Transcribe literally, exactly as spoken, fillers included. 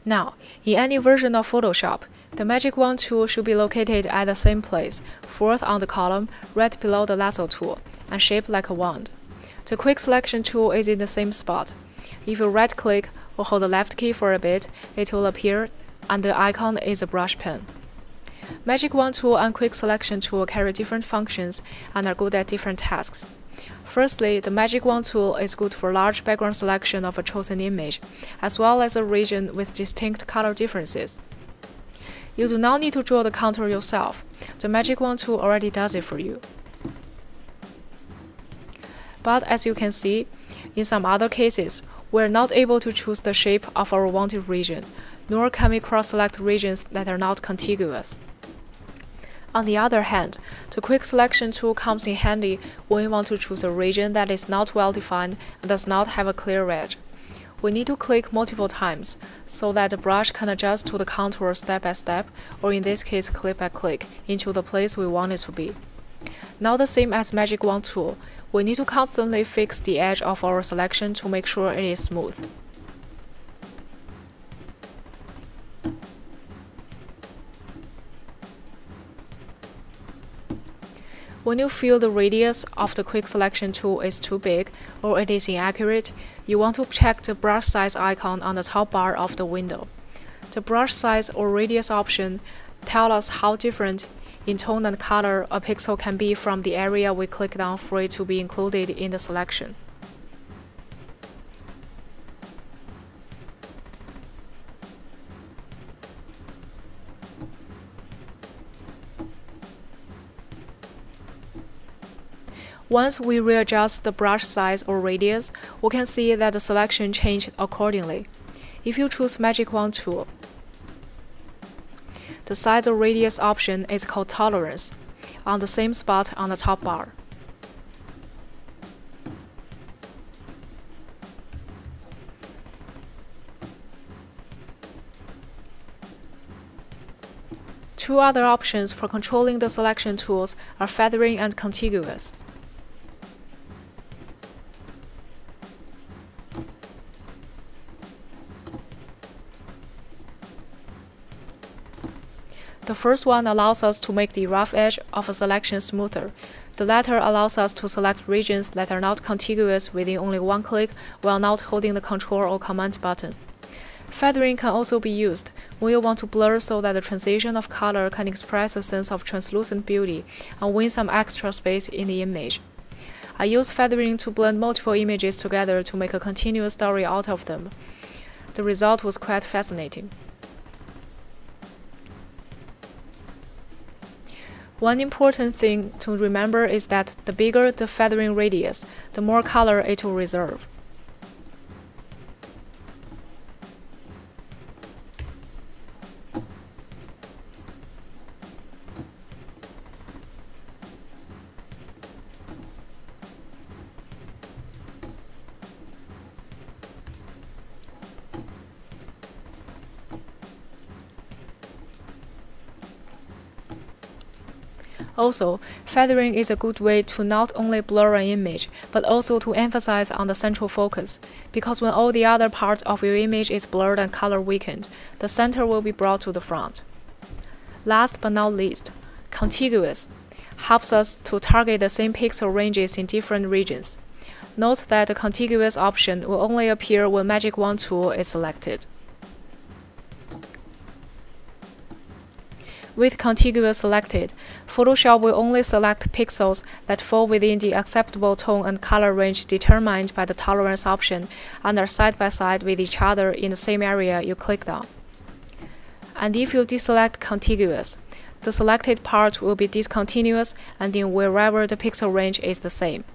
Now, in any version of Photoshop, the Magic Wand tool should be located at the same place, fourth on the column, right below the lasso tool, and shaped like a wand. The Quick Selection tool is in the same spot. If you right-click or hold the left key for a bit, it will appear, and the icon is a brush pen. Magic Wand tool and Quick Selection tool carry different functions and are good at different tasks. Firstly, the Magic Wand tool is good for large background selection of a chosen image, as well as a region with distinct color differences. You do not need to draw the contour yourself. The Magic Wand tool already does it for you. But as you can see, in some other cases, we are not able to choose the shape of our wanted region, nor can we cross-select regions that are not contiguous. On the other hand, the Quick Selection tool comes in handy when we want to choose a region that is not well defined and does not have a clear edge. We need to click multiple times, so that the brush can adjust to the contour step by step, or in this case click by click, into the place we want it to be. Not the same as Magic Wand tool, we need to constantly fix the edge of our selection to make sure it is smooth. When you feel the radius of the Quick Selection tool is too big or it is inaccurate, you want to check the brush size icon on the top bar of the window. The brush size or radius option tells us how different in tone and color a pixel can be from the area we clicked on for it to be included in the selection. Once we readjust the brush size or radius, we can see that the selection changed accordingly. If you choose Magic Wand tool, the size or radius option is called Tolerance, on the same spot on the top bar. Two other options for controlling the selection tools are feathering and contiguous. The first one allows us to make the rough edge of a selection smoother. The latter allows us to select regions that are not contiguous within only one click while not holding the Control or Command button. Feathering can also be used when you want to blur so that the transition of color can express a sense of translucent beauty and win some extra space in the image. I use feathering to blend multiple images together to make a continuous story out of them. The result was quite fascinating. One important thing to remember is that the bigger the feathering radius, the more color it will reserve. Also, feathering is a good way to not only blur an image, but also to emphasize on the central focus, because when all the other parts of your image is blurred and color weakened, the center will be brought to the front. Last but not least, contiguous helps us to target the same pixel ranges in different regions. Note that the contiguous option will only appear when Magic Wand tool is selected. With contiguous selected, Photoshop will only select pixels that fall within the acceptable tone and color range determined by the tolerance option and are side by side with each other in the same area you clicked on. And if you deselect contiguous, the selected part will be discontinuous and in wherever the pixel range is the same.